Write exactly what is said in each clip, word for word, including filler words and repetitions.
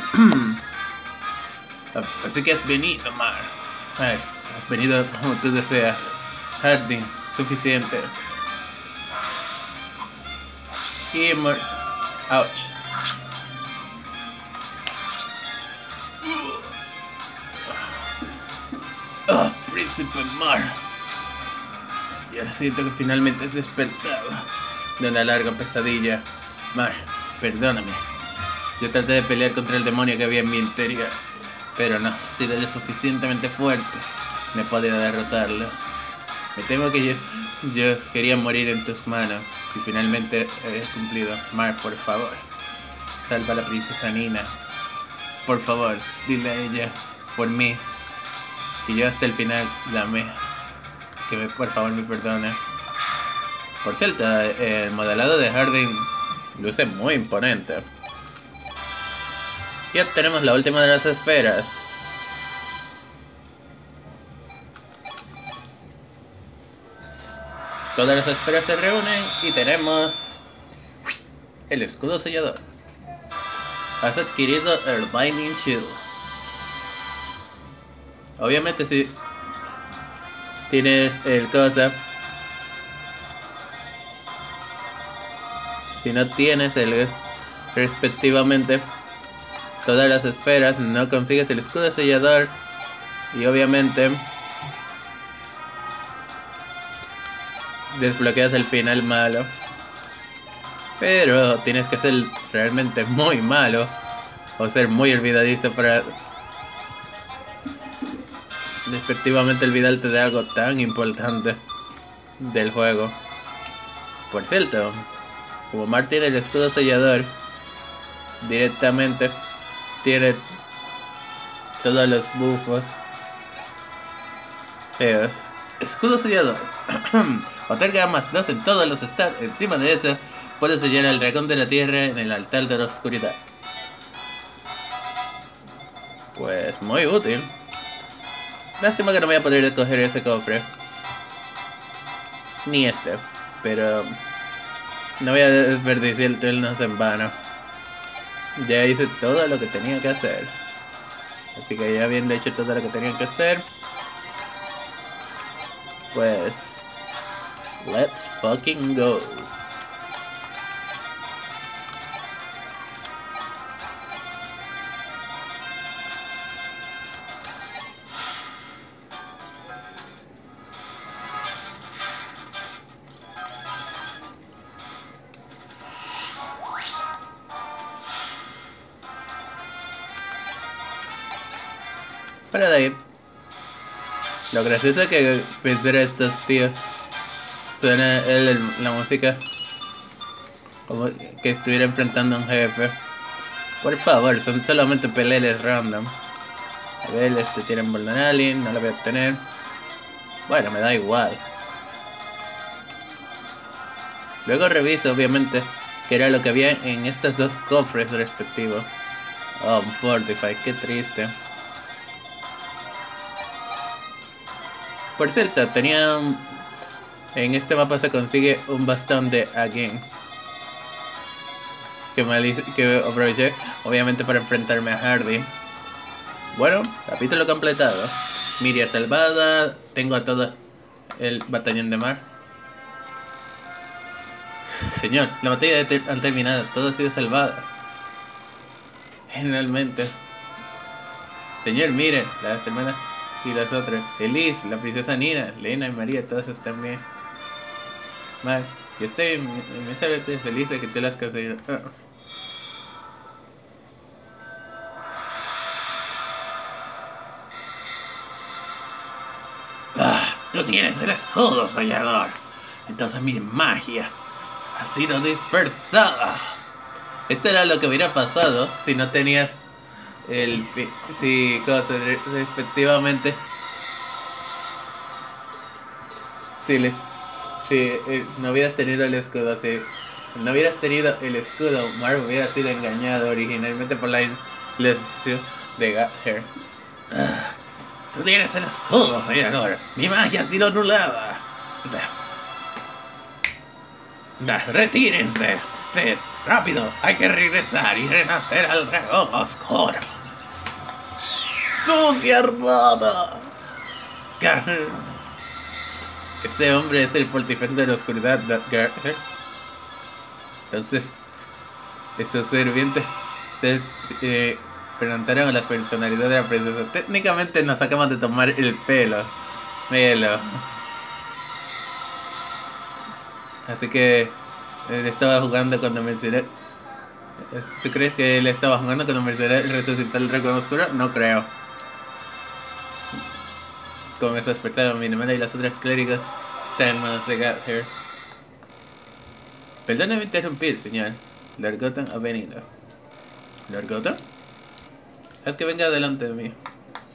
Así que has venido, Mar. Ay, has venido como tú deseas. Harding, suficiente. Y Mar... Ouch. Oh, Príncipe Mar. Y ahora siento que finalmente has despertado de una larga pesadilla. Mar, perdóname. Yo traté de pelear contra el demonio que había en mi interior, pero no, he sido lo suficientemente fuerte. No he podido derrotarlo. Me temo que yo, yo quería morir en tus manos y finalmente he cumplido. Mar, por favor, salva a la princesa Nina. Por favor, dile a ella, por mí, que yo hasta el final la amé. Que me, por favor me perdone. Por cierto, el modelado de Harding luce muy imponente. Ya tenemos la última de las esperas. Todas las esperas se reúnen y tenemos el escudo sellador. Has adquirido el Binding Shield. Obviamente si tienes el cosa, si no tienes el respectivamente todas las esferas, no consigues el escudo sellador. Y obviamente desbloqueas el final malo. Pero tienes que ser realmente muy malo o ser muy olvidadizo para respectivamente olvidarte de algo tan importante del juego. Por cierto, como Mar tiene el escudo sellador, directamente tiene todos los buffos feos. Escudo sellador. Otorga más dos en todos los stats. Encima de eso, puedes sellar al dragón de la tierra en el altar de la oscuridad. Pues muy útil. Lástima que no voy a poder coger ese cofre. Ni este. Pero no voy a desperdiciar turnos en vano. Ya hice todo lo que tenía que hacer. Así que ya habiendo hecho todo lo que tenía que hacer, pues let's fucking go. Para de ahí, lo gracioso es que vencer a estos tíos suena el, el, la música como que estuviera enfrentando a un jefe. Por favor, son solamente peleas random. A ver, este tiene un Bolnarali, no lo voy a obtener. Bueno, me da igual. Luego reviso, obviamente, que era lo que había en estos dos cofres respectivos. Oh, un Fortify, qué triste. Por cierto, tenía un... en este mapa se consigue un bastón de Again que, me... que aproveché obviamente para enfrentarme a Hardy. Bueno, capítulo completado. Miria salvada. Tengo a todo el batallón de Mar. Señor, la batalla ha terminado. Todo ha sido salvado. Generalmente. Señor, mire, las hermanas y las otras, Elise, la princesa Nina, Lena y María, todas están bien. Mar, yo estoy, en esa vez estoy feliz de que tú las has conseguido. Oh. Ah, tú tienes el escudo sellador. Entonces mi magia ha sido dispersada. Esto era lo que hubiera pasado si no tenías el si cosas respectivamente si le si eh, no hubieras tenido el escudo, si no hubieras tenido el escudo, Mar hubiera sido engañado originalmente por la lesión de Gather. Ah, tú tienes el escudo, sellador. Mi magia ha sido anulada. Da. Da, retírense. ¡Rápido! Hay que regresar y renacer al dragón oscuro. ¡Sucia armada! Este hombre es el portífero de la oscuridad. Entonces, esos sirvientes se eh, enfrentaron a la personalidad de la princesa. Técnicamente nos acabamos de tomar el pelo. Míralo. Así que él estaba jugando cuando mencioné. ¿Tú crees que él estaba jugando cuando mencioné resucitar el dragón oscuro? No creo. Como es despertado, mi hermana y las otras clérigos están en manos de Gather. Perdóname interrumpir, señor. Lord Gotham ha venido. ¿Lord Gotham? Haz que venga delante de mí.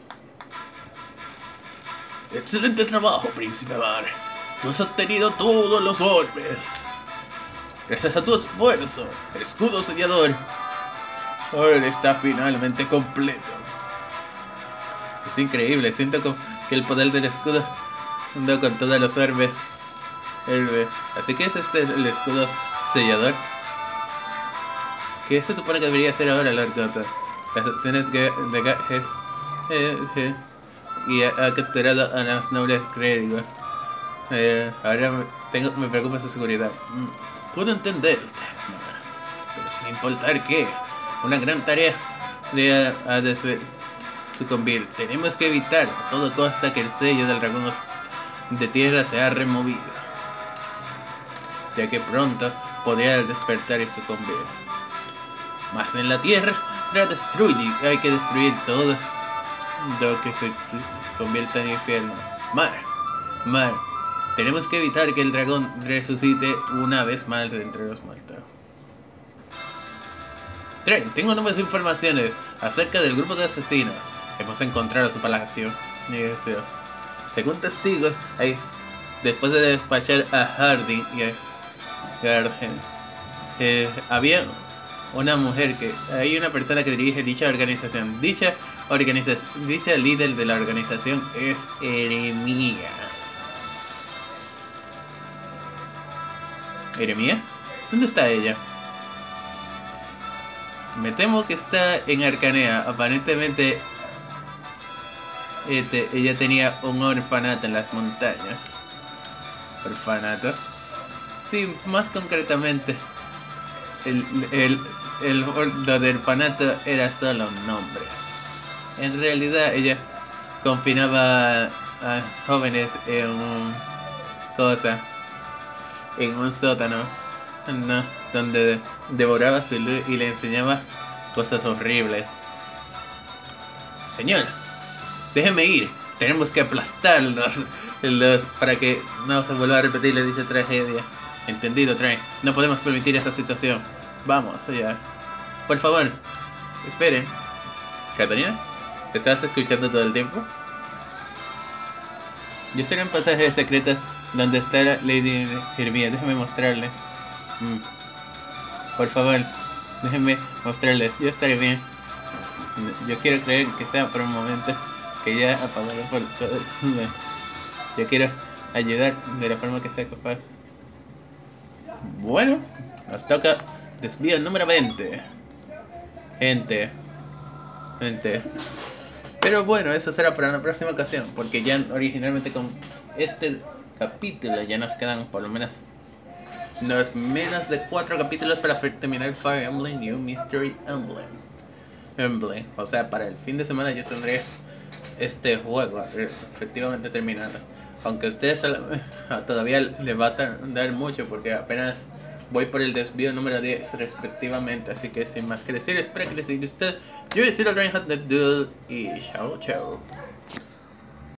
Excelente trabajo, Príncipe Mar. Tú has obtenido todos los orbes. Gracias a tu esfuerzo, el escudo sellador ahora está finalmente completo. Es increíble, siento que el poder del escudo ando con todos los orbes. Así que es este el escudo sellador. ¿Qué se supone que debería ser ahora, Lord Gotham? Las opciones de Gather eh, eh, y ha, ha capturado a los nobles clérigos. Eh, ahora me, tengo, me preocupa su seguridad. Puedo entender, pero sin importar qué, una gran tarea de, ha de ser, sucumbir. Tenemos que evitar a todo costa que el sello del dragón de tierra sea removido, ya que pronto podría despertar y sucumbir. Más en la tierra la destruye, hay que destruir todo lo que se convierta en infierno. Mar, Mar, tenemos que evitar que el dragón resucite una vez más de entre los muertos. Tren, tengo nuevas informaciones acerca del grupo de asesinos. Hemos encontrado su palacio. Según testigos, hay, después de despachar a Harding y a Garden, eh, había una mujer que hay una persona que dirige dicha organización. Dicha organización, dicha líder de la organización es Eremías. ¿Eremías? ¿Dónde está ella? Me temo que está en Arcanea. Aparentemente este, ella tenía un orfanato en las montañas. ¿Orfanato? Sí, más concretamente el, el, el, lo del orfanato era solo un nombre. En realidad ella confinaba a, a jóvenes en un cosa en un sótano, no, donde devoraba su luz y le enseñaba cosas horribles. Señor, déjeme ir. Tenemos que aplastarlos los, para que no se vuelva a repetir dicha tragedia. Entendido, Train. No podemos permitir esa situación. Vamos allá. Por favor, esperen. ¿Catalina? ¿Estás escuchando todo el tiempo? Yo estoy en un pasaje secreto donde está la Lady Hermía. Déjenme mostrarles. Mm. Por favor, déjenme mostrarles. Yo estaré bien. Yo quiero creer que sea por un momento que ya apagado por todo. Yo quiero ayudar de la forma que sea capaz. Bueno, nos toca desvío número veinte. Gente. Gente. Pero bueno, eso será para la próxima ocasión, porque ya originalmente con este capítulo ya nos quedan por lo menos nos menos de cuatro capítulos para terminar Fire Emblem New Mystery Emblem. Emblem. O sea, para el fin de semana yo tendré este juego efectivamente terminado. Aunque a ustedes todavía les va a tardar mucho porque apenas voy por el desvío número diez respectivamente. Así que sin más que decir, espero que les siga usted. Yo soy el Reinhardt de Duel y chao chao.